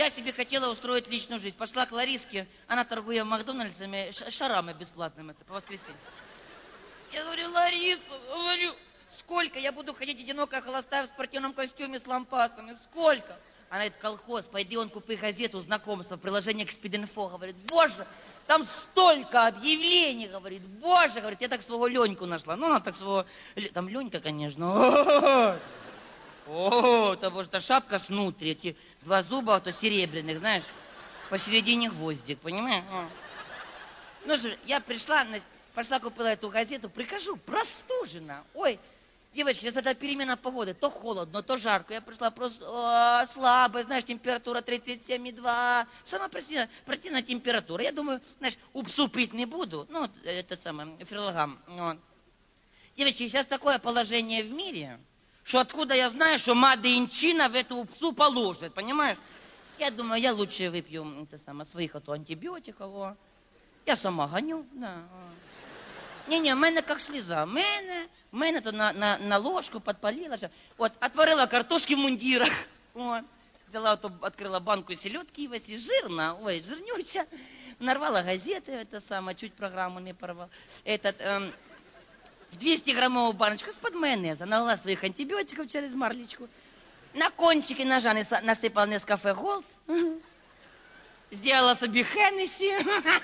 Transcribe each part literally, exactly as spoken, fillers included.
я себе хотела устроить личную жизнь. Пошла к Лариске, она торгует Макдональдсами, шарами бесплатными по воскресенье. Я говорю, Лариса, говорю, сколько я буду ходить одинокая, холостая в спортивном костюме с лампасами? Сколько? Она говорит, колхоз, пойди он купи газету, знакомство, приложение к Спидинфо. Говорит, боже, там столько объявлений, говорит, боже, говорит, я так своего Леньку нашла. Ну, она так своего, там Ленька, конечно. О, это, боже, это шапка снутри, эти два зуба, вот, серебряных, знаешь, посередине гвоздик, понимаешь? Ну, слушай, я пришла, пошла купила эту газету, прихожу, простужена, ой. Девочки, сейчас это перемена погоды, то холодно, то жарко. Я пришла просто о, слабая, знаешь, температура тридцать семь и два. Сама противная, противная температура. Я думаю, знаешь, упсу пить не буду. Ну, это самое, фрилогам. Вот. Девочки, сейчас такое положение в мире, что откуда я знаю, что Мады Инчина в эту упсу положит, понимаешь? Я думаю, я лучше выпью это самое, своих а то антибиотиков. О. Я сама гоню, да. Не-не, в мене як сліза. В мене, в мене то на, на, на ложку підпалила. От, отварила картошки в мундирах. От. Взяла, ото, відкрила банку селедки, Івасі, жирна, ой, жирнюча. Нарвала газети, это самое, чуть программу не порвала. Этот, эм, в двести граммовую баночку з-под майонеза налила своих антибиотиков через марлечку. На кончики ножа насыпала Нескафе Голд. Сделала собі Хеннесси.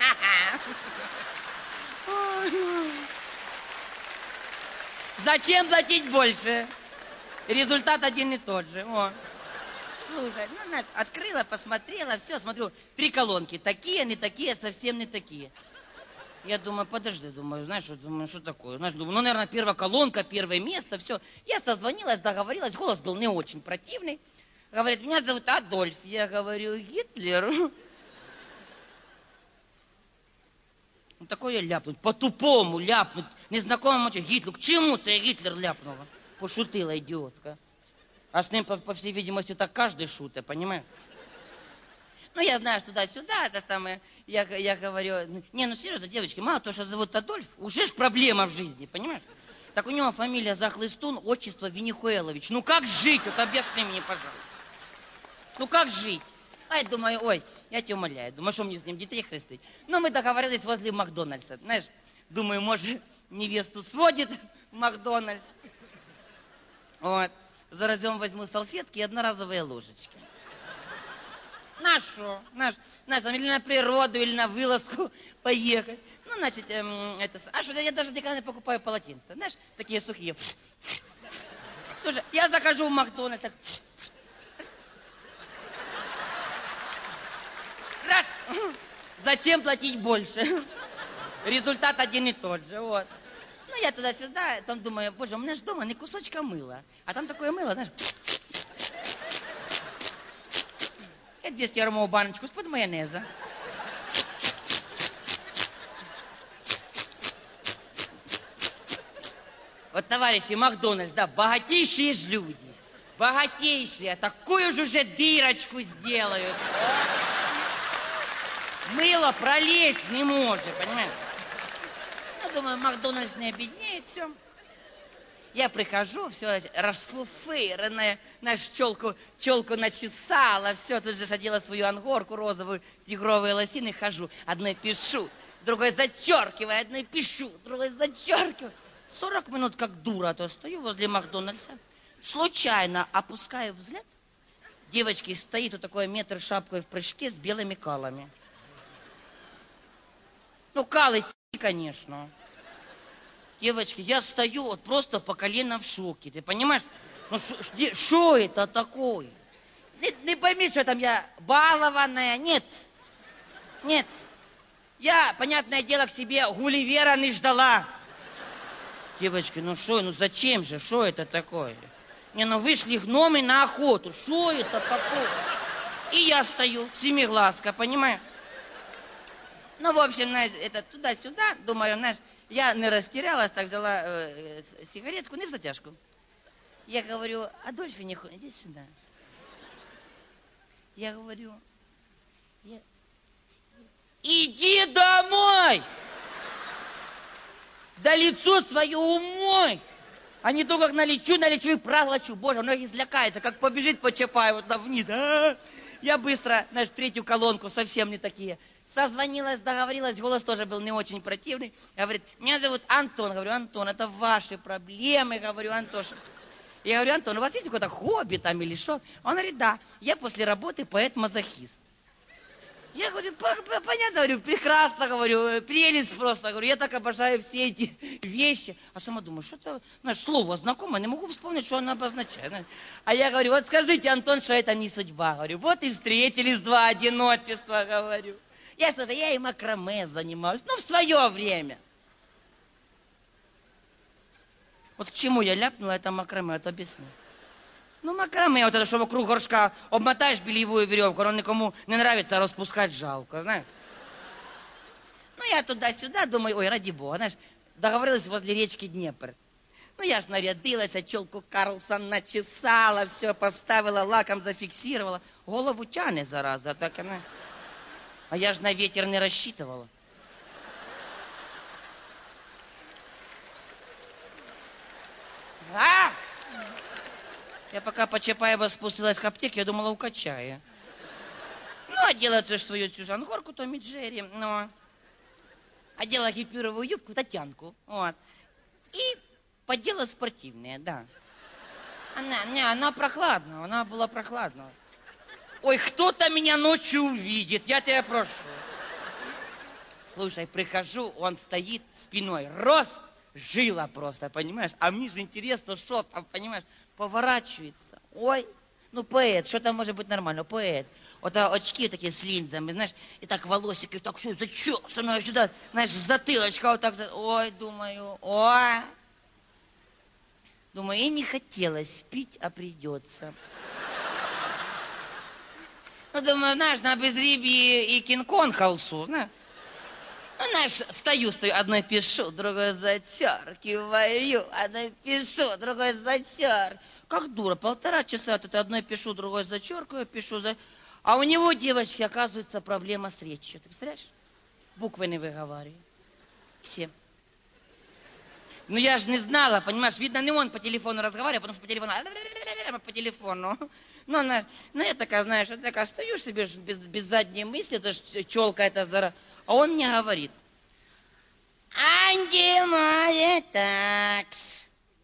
Зачем платить больше? Результат один и тот же. О. Слушай, ну, знаешь, открыла, посмотрела, все, смотрю, три колонки. Такие, не такие, совсем не такие. Я думаю, подожди, думаю, знаешь, что, думаю, что такое? Знаешь, думаю, ну, наверное, первая колонка, первое место, все. Я созвонилась, договорилась, голос был не очень противный. Говорит, меня зовут Адольф. Я говорю, Гитлер. Ну, такое ляпнуть, по-тупому ляпнуть, незнакомому Гітлеру. К чему це Гітлер ляпнула? Пошутила идиотка. А с ним, по, по всей видимости, так каждый шутит, понимаешь? Ну, я знаю, что туда-сюда, это самое, я, я говорю, не, ну, серьезно, девочки, мало того, что зовут Адольф, уже ж проблема в жизни, понимаешь? Так у него фамилия Захлыстун, отчество Венихуэлович. Ну, как жить? Вот объясни мне, пожалуйста. Ну, как жить? А я думаю, ой, я тебя умоляю, думаю, что мне с ним детей хрестить? Но мы договорились возле Макдональдса, знаешь, думаю, может, невесту сводит в Макдональдс. Вот, заразем возьму салфетки и одноразовые ложечки. На что? На, знаешь, там или на природу, или на вылазку поехать. Ну, значит, эм, это... А что, я даже никогда не покупаю полотенца, знаешь, такие сухие. Слушай, я захожу в Макдональдс, так... Раз. Зачем платить больше? Результат один и тот же, вот. Ну, я туда-сюда, там думаю, боже, у меня же дома не кусочка мыла. А там такое мыло, знаешь. Я двести граммовую баночку с-под майонеза. Вот, товарищи, Макдональдс, да, богатейшие же люди. Богатейшие, такую же уже дырочку сделают. Мыло пролезть не может, понимаешь? Я думаю, Макдональдс не обеднеет, все. Я прихожу, все расфуфыренная, нашу челку, челку начесала, все, тут же одела свою ангорку розовую, тигровые лосины, хожу. Одной пишу, другой зачеркиваю, одной пишу, другой зачеркиваю. сорок минут как дура, то стою возле Макдональдса, случайно опускаю взгляд. Девочки, стоит вот такой метр шапкой в прыжке с белыми калами. Ну, калы, конечно. Девочки, я стою вот просто по колено в шоке, ты понимаешь? Ну, что это такое? Не, не пойми, что там я балованная, нет. Нет. Я, понятное дело, к себе Гулливера не ждала. Девочки, ну что, ну зачем же, что это такое? Не, ну вышли гномы на охоту, что это такое? И я стою, семиглазка, понимаешь? Ну, в общем, знаешь, это туда-сюда, думаю, знаешь, я не растерялась, так взяла э, сигаретку, не в затяжку. Я говорю, Адольф Вениху, иди сюда. Я говорю, я... иди домой! Да лицо свое умой! А не то, как налечу, налечу и проглочу. Боже, многие излякаются, как побежит по Чапаеву туда вниз. А, Я быстро, знаешь, третью колонку, совсем не такие. Созвонилась, договорилась, голос тоже был не очень противный. Говорит, меня зовут Антон. Говорю, Антон, это ваши проблемы, говорю, Антоша. Я говорю, Антон, у вас есть какое-то хобби там или что? Он говорит, да, я после работы поэт-мазохист. Я говорю, понятно, говорю, прекрасно, говорю, прелесть просто, говорю, я так обожаю все эти вещи. А сама думаю, что-то, знаешь, слово знакомое, не могу вспомнить, что оно обозначает. Знаешь. А я говорю, вот скажите, Антон, что это не судьба, говорю, вот и встретились два одиночества, говорю. Я что-то, я и макраме занимаюсь, ну, в свое время. Вот к чему я ляпнула это макраме, это объясню. Ну, макраме, вот это, что вокруг горшка обмотаешь бельевую веревку, оно никому не нравится, а распускать жалко, знаешь. Ну, я туда-сюда думаю, ой, ради бога, знаешь, договорилась возле речки Днепр. Ну, я ж нарядилась, а челку Карлсон начесала, все поставила, лаком зафиксировала. Голову тянет, зараза, так она... А я ж на ветер не рассчитывала. А! Я пока по Чапаева спустилась к аптеке, я думала, укачаю. Ну, одела ты свою Сюзан-горку, Томми Джерри, ну. Одела гипюровую юбку, Татьянку, вот. И подела спортивные, да. Она, не, она прохладная, она была прохладная. Ой, кто-то меня ночью увидит, я тебя прошу. Слушай, прихожу, он стоит спиной, рост, жила просто, понимаешь? А мне же интересно, что там, понимаешь? Поворачивается. Ой, ну поэт, что там может быть нормально? Поэт. Вот а, очки такие с линзами, знаешь, и так волосики, так все зачесано сюда, знаешь, затылочка вот так. Ой, думаю, ой. Думаю, и не хотелось пить, а придется. Ну, думаю, знаешь, на безрыбье и кинг-конг холсу, знаешь. Ну, знаешь, стою, стою, одной пишу, другой зачеркиваю, одной пишу, другой зачеркиваю. Как дура, полтора часа тут одной пишу, другой зачеркиваю, пишу, за... А у него, девочки, оказывается, проблема с речью. Ты представляешь? Буквы не выговариваю. Все. Ну, я же не знала, понимаешь, видно, не он по телефону разговаривает, потому что по телефону... по телефону. Ну, она, ну, я такая, знаешь, я такая, стою себе без, без задней мысли, это ж челка эта зара... А он мне говорит, Ангел такс.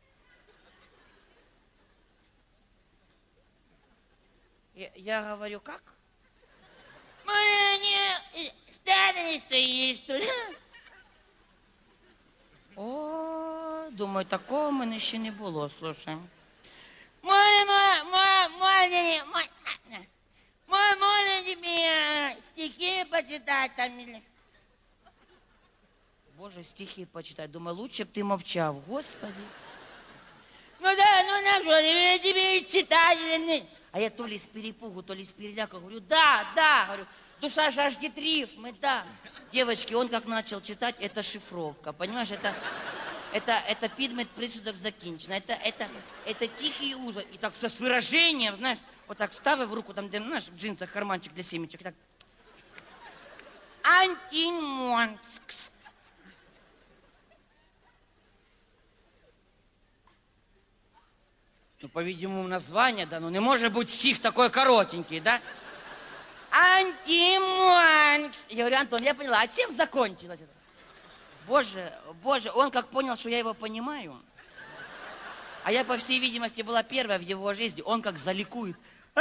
Я, я говорю, как? Не стадо стоишь, что ли? О, думаю, такого в мене ще не було, слушай. Мой, мой, мой, мой, мой, мой, можно тебе стихи почитать там или... Боже, стихи почитать. Думаю, лучше б ты молчал, Господи. Ну да, ну на что, тебе, тебе читать или нет? А я то ли с перепугу, то ли с переляка говорю, да, да, говорю, душа жаждет рифмы, да. Девочки, он как начал читать, это шифровка, понимаешь, это, это, это підмет присудок закінчено, это, это, это тихий ужас. И так все с выражением, знаешь, вот так вставив руку, там, где, знаешь, в джинсах карманчик для семечек, и так. Антимонскс. Ну, по-видимому, название, да, ну не может быть стих такой коротенький, да? Антимонкс. Я говорю, Антон, я поняла, а чем закончилось это? Боже, боже, он как понял, что я его понимаю, а я, по всей видимости, была первая в его жизни, он как заликует.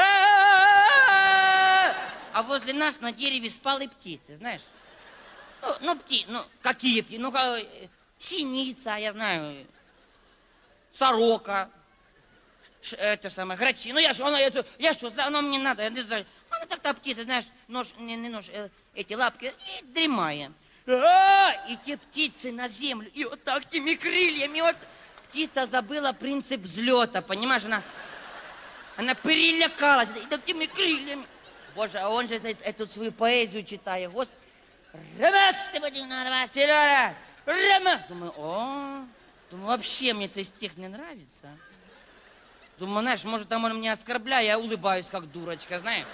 А возле нас на дереве спали птицы, знаешь? Ну, ну птицы, ну, какие птицы? Ну, как, синица, я знаю, сорока. Это самое, грачи. Ну я что, я, я что, оно мне надо, я не знаю. Ну так-то птицы, знаешь, нож, не, не нож, э, эти лапки, и дремаем. А, и те птицы на землю, и вот так теми крыльями, вот птица забыла принцип взлета, понимаешь, она, она перелякалась, и так теми крыльями. Боже, а он же эту свою поэзию читает, Господи. Думаю, о, думаю, вообще мне этот стих не нравится. Думаю, знаешь, может, там он меня оскорбляет, я улыбаюсь, как дурочка, знаешь.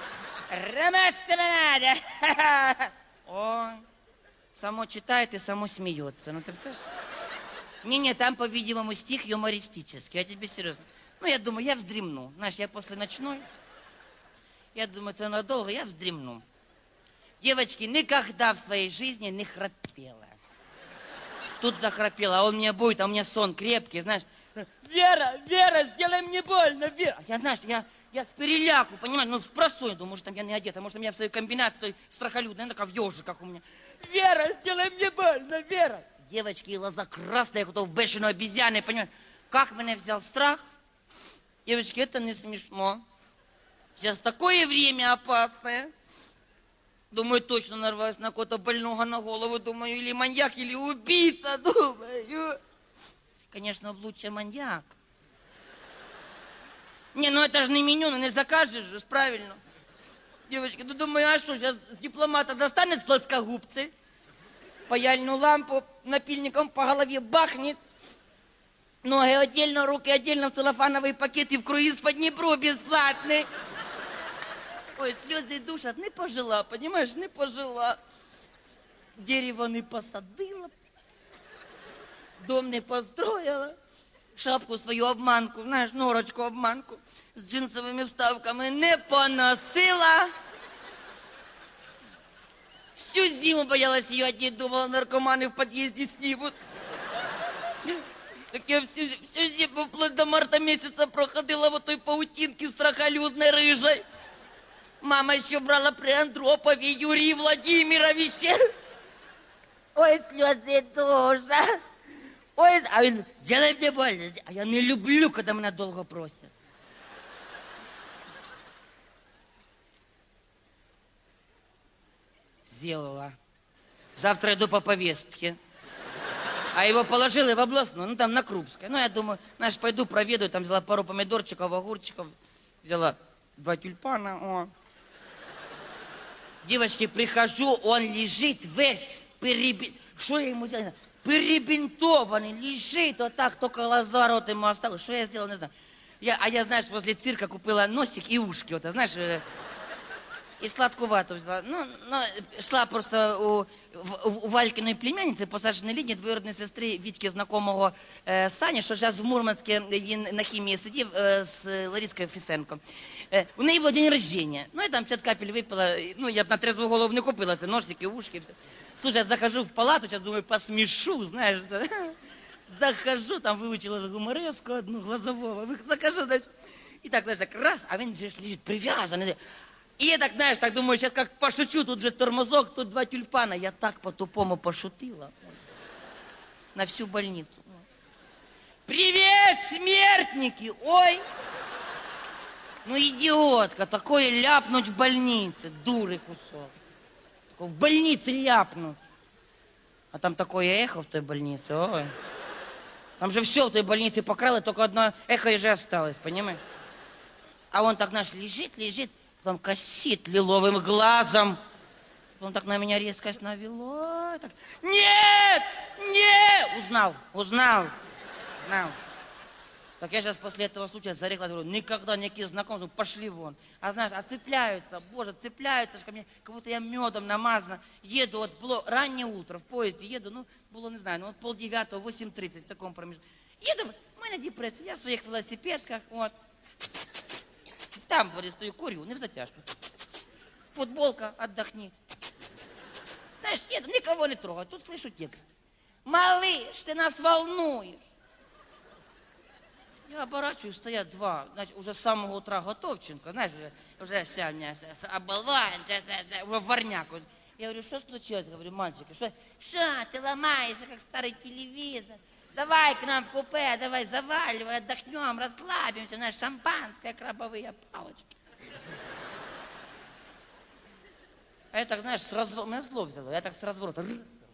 Ой, само читает и само смеется. Ну, ты представляешь? Не-не, там, по-видимому, стих юмористический, я тебе серьезно. Ну, я думаю, я вздремну. Знаешь, я после ночной. Я думаю, это надолго, я вздремну. Девочки, никогда в своей жизни не храпела. Тут захрапела, а он мне будет, а у меня сон крепкий, знаешь. Вера, Вера, сделай мне больно, Вера. Я, знаешь, я, я с переляку, понимаешь, ну, спросонья, думаю, может, там я не одета, может, там я в своей комбинации страхолюдной, такая в ежиках у меня. Вера, сделай мне больно, Вера. Девочки, и глаза красные, как в бешеной обезьяны, понимаешь. Как меня взял страх? Девочки, это не смешно. Сейчас такое время опасное. Думаю, точно нарваюсь на кого-то больного на голову. Думаю, или маньяк, или убийца, думаю. Конечно, лучше маньяк. Не, ну это же не меню, ну не закажешь же, правильно. Девочки, ну думаю, а что, сейчас с дипломата достанет плоскогубцы, паяльную лампу, напильником по голове бахнет, ноги отдельно, руки отдельно в целлофановый пакет и в круиз по Днепру бесплатный. Ой, сльози душат, не пожила, понимаешь, не пожила. Дерево не посадила, дом не построила, шапку свою обманку, знаешь, норочку обманку с джинсовыми вставками не поносила. Всю зиму боялась ее одеть, думала, наркоманы в подъезде снимут. Так я всю, всю зиму вплоть до марта месяца проходила в той паутинке страхолюдной рыжей. Мама еще брала при Андропове Юрии Владимировиче. Ой, слезы душат. Ой, а он, сделай мне больно. А я не люблю, когда меня долго просят. Сделала. Завтра иду по повестке. А его положили в областную, ну там на Крупской. Ну я думаю, знаешь, пойду проведу, там взяла пару помидорчиков, огурчиков, взяла два тюльпана, о. Девочки, прихожу, он лежит весь перебин... Что я ему сделала? Перебинтованный, лежит вот так, только глаза, рот ему осталось. Что я сделала, не знаю. Я, а я, знаешь, возле цирка купила носик и ушки, вот, знаешь, и сладкувату взяла. Ну, ну, шла просто у, у, у Валькиної племянниці, посадженій лінії, двоюродної сестри Вітьки, знакомого е, Сані, що зараз в Мурманську він на хімії сидів е, з Ларіскою Фісенко. Е, у неї було день рождения. Ну, я там п'ять капель випила, ну, я б на трезву голову не купила, це ножики, ушки, все. Слушай, я захожу в палату, сейчас думаю, посмешу, знаешь, да? Захожу, там выучила же гумореску одну, глазового, захожу, значит, и так, знаешь, так раз, а він же лежит привязанный. И я так, знаешь, так думаю, сейчас как пошучу, тут же тормозок, тут два тюльпана. Я так по-тупому пошутила. На всю больницу. Привет, смертники! Ой! Ну, идиотка, такое ляпнуть в больнице, дуры кусок. В больнице ляпнуть. А там такое эхо в той больнице, ой. Там же все в той больнице покрыло, только одно эхо и же осталось, понимаешь? А он так, знаешь, лежит, лежит, потом косит лиловым глазом. Он так на меня резкость навело. Так, нет! Нет! Узнал, узнал, узнал. Так я сейчас после этого случая зарекла, говорю, никогда никакие знакомства, пошли вон. А знаешь, а цепляются, боже, цепляются ко мне, как будто я медом намазана. Еду, вот было раннее утро, в поезде еду, ну, было, не знаю, ну, вот полдевятого, восемь тридцать, в таком промежутке. Еду, у меня депрессия, я в своих велосипедках, вот. Там, говорит, стою, курю, не в затяжку. Футболка, отдохни. Знаешь, еду, никого не трогаю, тут слышу текст. Малыш, ты нас волнуешь. Я оборачиваюсь, стоят два, значит, уже с самого утра Готовченко, знаешь, уже, уже вся у меня оболвань, уже варняк. Я говорю, что случилось? Говорю, мальчики, что? Что, ты ломаешься, как старый телевизор? Давай к нам в купе, давай заваливай, отдохнем, расслабимся, знаешь, шампанское, крабовые палочки. А я так, знаешь, с разворота, меня зло взяло, я так с разворота.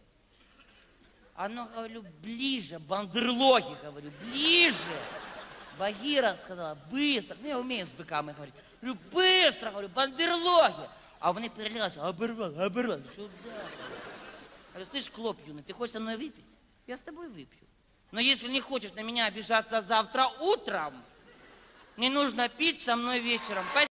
А ну, говорю, ближе, бандерлоги, говорю, ближе. Багира сказала, быстро, ну я умею с быками говорить. Говорю, быстро, говорю, бандерлоги. А вони перелилися, оборвал, оборвал, сюда. Говорю, слышь, клоп юный, ты хочешь со мной выпить? Я с тобой выпью. Но если не хочешь на меня обижаться завтра утром, не нужно пить со мной вечером.